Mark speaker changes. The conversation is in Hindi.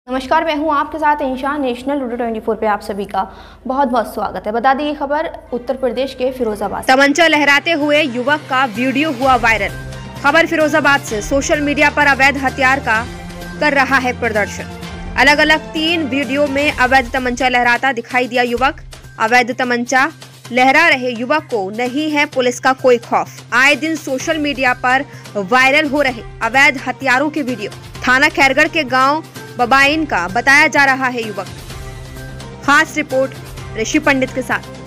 Speaker 1: नमस्कार, मैं हूं आपके साथ इंशान। नेशनल लूडो 24 पे आप सभी का बहुत बहुत स्वागत है। बता दें ये खबर उत्तर प्रदेश के फिरोजाबाद।
Speaker 2: तमंचा लहराते हुए युवक का वीडियो हुआ वायरल। खबर फिरोजाबाद से। सोशल मीडिया पर अवैध हथियार का कर रहा है प्रदर्शन। अलग अलग 3 वीडियो में अवैध तमंचा लहराता दिखाई दिया युवक। अवैध तमंचा लहरा रहे युवक को नहीं है पुलिस का कोई खौफ। आए दिन सोशल मीडिया पर वायरल हो रहे अवैध हथियारों के वीडियो। थाना खैरगढ़ के गाँव बबाइन का बताया जा रहा है युवक। खास रिपोर्ट ऋषि पंडित के साथ।